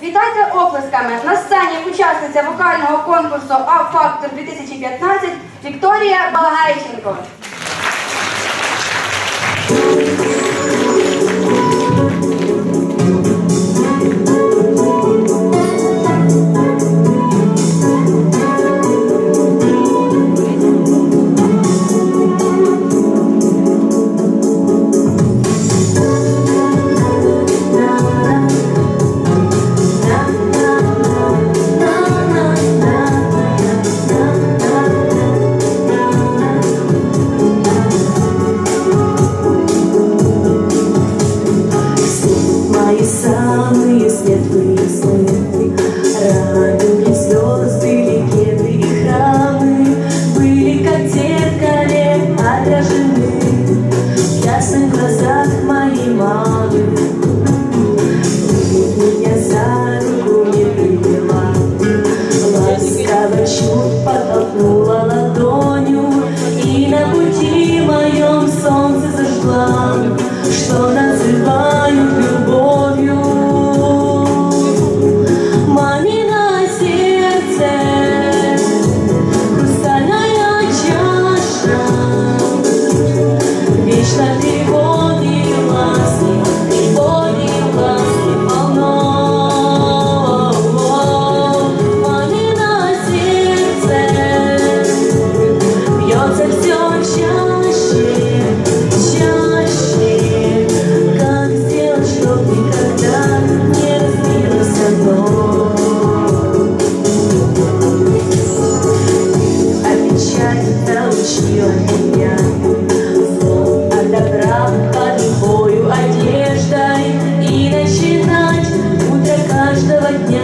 Вітайте оплесками. На сцені учасниця вокального конкурсу «А-фактор 2015» Вікторія Балагайченко. Самые светлые сны, радуги, звезды, легенды и храмы были как в зеркале отражены в ясных глазах моей мамы. Ты меня за руку не приняла, ласково чуть подтолкнула ладонью, и на пути моем солнце зажгла, что называют любовью. Мамино сердце, хрустальная чаша, вечно любовь и ласки полно. Мамино сердце бьется все чаще, чаще. Как сделать, чтоб никогда не разбилось одно? А печаль научила меня зло от добра под любою одеждой и начинать утро каждого дня